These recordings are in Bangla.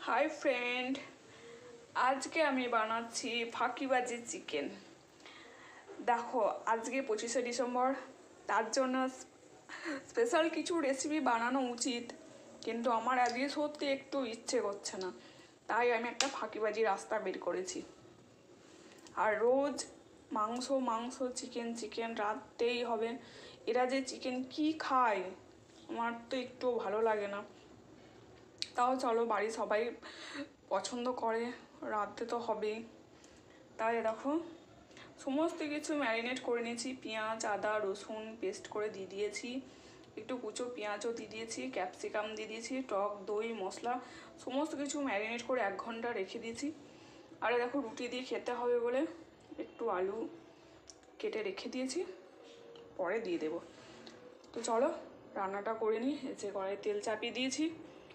হাই ফ্রেন্ড, আজকে আমি বানাচ্ছি ফাঁকিবাজি চিকেন। দেখো, আজকে 25শে ডিসেম্বর, তার জন্য স্পেশাল কিছু রেসিপি বানানো উচিত, কিন্তু আমার আজকে সত্যি একটু ইচ্ছে করছে না, তাই আমি একটা ফাঁকিবাজি রাস্তা বের করেছি। আর রোজ মাংস মাংস চিকেন চিকেন রাখতেই হবে। এরা যে চিকেন কি খায় আমার তো একটুও ভালো লাগে না, তাও চলো, বাড়ির সবাই পছন্দ করে, রাঁধতে তো হবেই। তাই দেখো, সমস্ত কিছু ম্যারিনেট করে নিয়েছি। পেঁয়াজ, আদা, রসুন পেস্ট করে দিয়ে দিয়েছি, একটু কুচো পেঁয়াজও দিয়ে দিয়েছি, ক্যাপসিকাম দিয়ে দিয়েছি, টক দই মশলা সমস্ত কিছু ম্যারিনেট করে 1 ঘন্টা রেখে দিয়েছি। আর দেখো, রুটি দিয়ে খেতে হবে বলে একটু আলু কেটে রেখে দিয়েছি, পরে দিয়ে দেবো। তো চলো রান্নাটা করে নিই। যে কড়াই তেল চাপিয়ে দিয়েছি,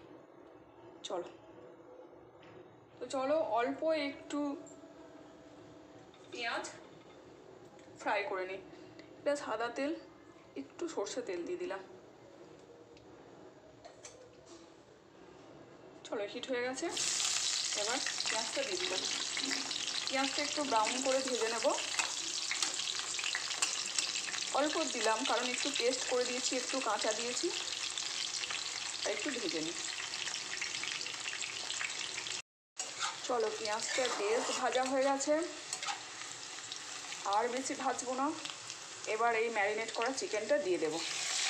চলো অল্প একটু পেঁয়াজ ফ্রাই করে নিই। এটা সাদা তেল, একটু সর্ষে তেল দিয়ে দিলাম। চলো, হিট হয়ে গেছে, এবার পেঁয়াজটা দিয়ে দিলাম। পেঁয়াজটা একটু ব্রাউন করে ভেজে নেব। অল্প দিলাম, কারণ একটু পেস্ট করে দিয়েছি, একটু কাঁচা দিয়েছি, আর একটু ভেজে নিই। চলো, পেঁয়াজটা বেশ ভাজা হয়ে গেছে, আর বেশি ভাজবো না। এবার এই ম্যারিনেট করা চিকেনটা দিয়ে দেব।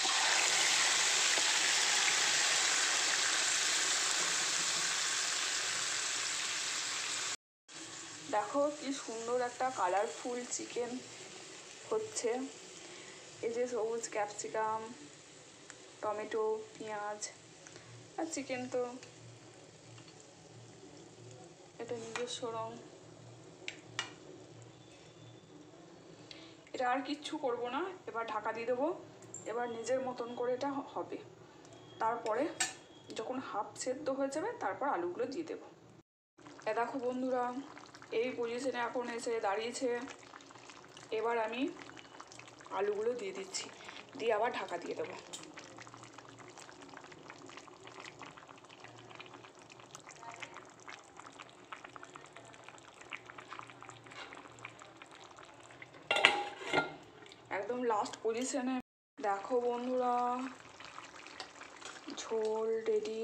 দেখো কি সুন্দর একটা কালারফুল চিকেন হচ্ছে। এই যে সবুজ ক্যাপসিকাম, টমেটো, পেঁয়াজ আর চিকেন, তো এটা নিজস্ব রং। এটা আর কিচ্ছু করব না, এবার ঢাকা দিয়ে দেবো। এবার নিজের মতন করে এটা হবে। তারপরে যখন হাফ সেদ্ধ হয়ে যাবে, তারপর আলুগুলো দিয়ে দেবো। দেখো বন্ধুরা, এই পজিশনে এখন এসে দাঁড়িয়েছে। এবার আমি আলুগুলো দিয়ে দিচ্ছি, দিয়ে আবার ঢাকা দিয়ে দেবো। একদম লাস্ট পজিশনে। দেখো বন্ধুরা, ঝোল রেডি,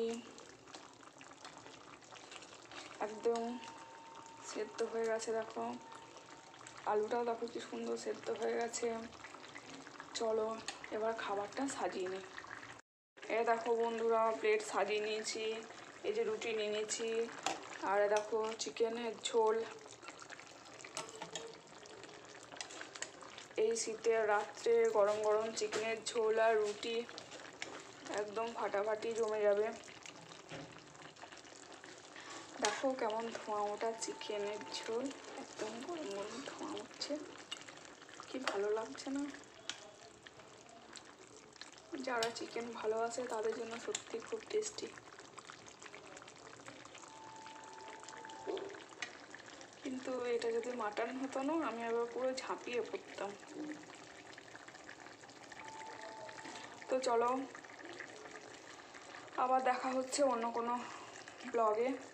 একদম সেদ্ধ হয়ে গেছে। দেখো আলুটাও দেখো কি সুন্দর সেদ্ধ হয়ে গেছে। চলো এবার খাবারটা সাজিয়ে নিই। দেখো বন্ধুরা, প্লেট সাজিয়ে নিয়েছি। এই যে রুটি নিয়ে নিয়েছি, আর দেখো চিকেনের ঝোল। এই শীতের রাত্রে গরম গরম চিকেনের ঝোল আর রুটি একদম ফাটাফাটি জমে যাবে। দেখো কেমন ধোঁয়া ওঠা চিকেনের ঝোল, একদম গরম গরম ধোঁয়া উঠছে, কি ভালো লাগছে না? যারা চিকেন ভালোবাসে তাদের জন্য সত্যি খুব টেস্টি। কিন্তু এটা যদি মাটন হতো না, আমি আবার পুরো ঝাঁপিয়ে পড়তাম। তো চলো, আবার দেখা হচ্ছে অন্য কোনো ব্লগে।